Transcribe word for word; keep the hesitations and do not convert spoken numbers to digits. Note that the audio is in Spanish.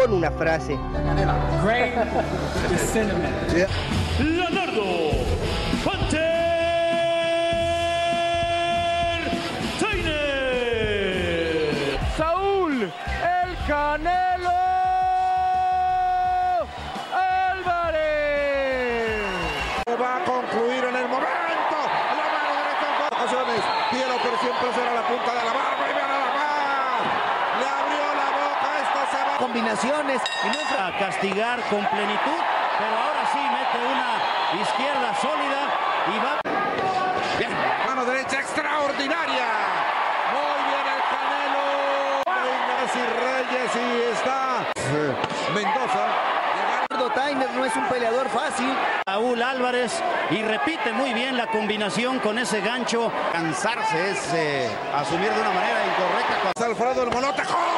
con una frase. Great sentiment. Yeah. Leonardo Hunter Tainer. Saúl El Canelo Álvarez. Va a concluir en el momento. La mano derecha en ocasiones. Piero, pero siempre será la punta de la barba. Y vean a la mano. Le abrió la boca. Esto se va. Combinaciones. Y no entra a castigar con plenitud, pero ahora sí mete una izquierda sólida y va. Bien, mano derecha extraordinaria. Muy bien el Canelo. Reyes y Reyes y está Mendoza. Tainer no es un peleador fácil. Saúl Álvarez y repite muy bien la combinación con ese gancho. Cansarse es eh, asumir de una manera incorrecta. Alfredo el Molote.